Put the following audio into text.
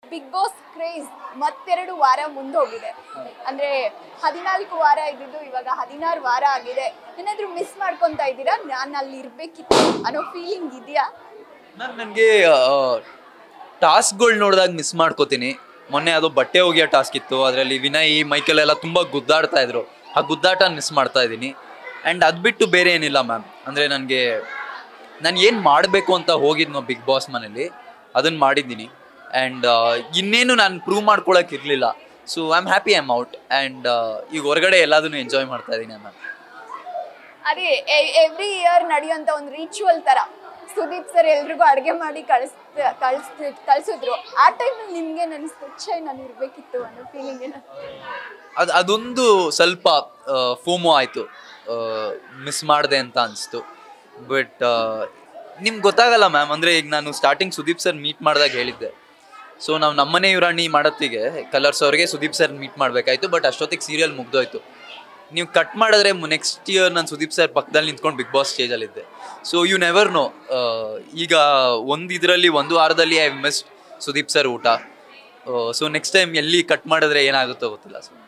Big boss craze ಮತ್ತೆರಡು ವಾರ ಮುಂದೋಗಿದೆ. ಅಂದ್ರೆ 14 ವಾರ ಇದ್ದಿದ್ದು ಇವಾಗ 16 ವಾರ ಆಗಿದೆ. ಏನಾದ್ರೂ ಮಿಸ್ ಮಾಡ್ಕೊಂತ ಇದ್ದೀರಾ? ನಾನು ಅಲ್ಲಿ ಇರ್ಬೇಕಿತ್ತು ಅನ್ನೋ ಫೀಲಿಂಗ್ ಇದೆಯಾ? ಮ್ಯಾಮ್ ನನಗೆ ಟಾಸ್ಕ್ಗಳು ನೋಡಿದಾಗ ಮಿಸ್ ಮಾಡ್ಕೋತೀನಿ. ಮೊನ್ನೆ ಅದು ಬಟ್ಟೆ ಒಗೆಯೋ ಟಾಸ್ಕ್ ಇತ್ತು, ಅದರಲ್ಲಿ ವಿನಯ್ ಮೈಕಲ್ ಎಲ್ಲ ತುಂಬ ಗುದ್ದಾಡ್ತಾ ಇದ್ರು. ಆ ಗುದ್ದಾಟ ಮಿಸ್ ಮಾಡ್ತಾ ಇದ್ದೀನಿ. ಆ್ಯಂಡ್ ಅದು ಬಿಟ್ಟು ಬೇರೆ ಏನಿಲ್ಲ ಮ್ಯಾಮ್. ಅಂದರೆ ನಾನು ಏನು ಮಾಡಬೇಕು ಅಂತ ಹೋಗಿದ್ನೋ ಬಿಗ್ ಬಾಸ್ ಮನೇಲಿ ಅದನ್ನು ಮಾಡಿದ್ದೀನಿ. ಆ್ಯಂಡ್ ಇನ್ನೇನು ನಾನು ಪ್ರೂವ್ ಮಾಡ್ಕೊಳಕ್ಕೆ ಇರಲಿಲ್ಲ. So I am happy, I am out. And ಈಗ ಹೊರಗಡೆ ಎಲ್ಲದನ್ನು ಎಂಜಾಯ್ ಮಾಡ್ತಾ ಇದ್ದೀನಿ ಮ್ಯಾಮ್. ಅದೇ ಎವ್ರಿ ಇಯರ್ ನಡೆಯುವಂಥ ಒಂದು ರಿಚುವಲ್ ಥರ ಸುದೀಪ್ ಸರ್ ಎಲ್ರಿಗೂ ಅಡುಗೆ ಮಾಡಿ ಕಳಿಸಿದ್ರು. ಆ ಟೈಮಲ್ಲಿ ನಿಮ್ಗೆ ಅನಿಸ್ತು ಛೇ ನಾನು ಇರಬೇಕಿತ್ತು ಅನ್ನೋ ಫೀಲಿಂಗ್ ಏನೋ? ಅದೊಂದು ಸ್ವಲ್ಪ ಫೋಮೋ ಆಯಿತು, ಮಿಸ್ ಮಾಡಿದೆ ಅಂತ ಅನಿಸ್ತು. ಬಟ್ ನಿಮ್ಗೆ ಗೊತ್ತಾಗಲ್ಲ ಮ್ಯಾಮ್. ಅಂದರೆ ಈಗ ನಾನು ಸ್ಟಾರ್ಟಿಂಗ್ ಸುದೀಪ್ ಸರ್ ಮೀಟ್ ಮಾಡಿದಾಗ ಹೇಳಿದ್ದೆ. ಸೊ ನಾವು ನಮ್ಮನೆ ಯುರಾಣಿ ಮಾಡೋತ್ತಿಗೆ ಕಲರ್ಸ್ ಅವ್ರಿಗೆ ಸುದೀಪ್ ಸರ್ ಮೀಟ್ ಮಾಡಬೇಕಾಯ್ತು. ಬಟ್ ಅಷ್ಟೊತ್ತಿಗೆ ಸೀರಿಯಲ್ ಮುಗ್ದೋಯ್ತು. ನೀವು ಕಟ್ ಮಾಡಿದ್ರೆ ನೆಕ್ಸ್ಟ್ ಇಯರ್ ನಾನು ಸುದೀಪ್ ಸರ್ ಪಕ್ಕದಲ್ಲಿ ನಿಂತ್ಕೊಂಡು ಬಿಗ್ ಬಾಸ್ ಸ್ಟೇಜಲ್ಲಿದ್ದೆ. So you never know. ಈಗ ಒಂದು ವಾರದಲ್ಲಿ ಐ ಮಿಸ್ಡ್ ಸುದೀಪ್ ಸರ್ ಊಟ. ಸೊ ನೆಕ್ಸ್ಟ್ ಟೈಮ್ ಎಲ್ಲಿ ಕಟ್ ಮಾಡಿದ್ರೆ ಏನಾಗುತ್ತೋ ಗೊತ್ತಿಲ್ಲ. ಸೊ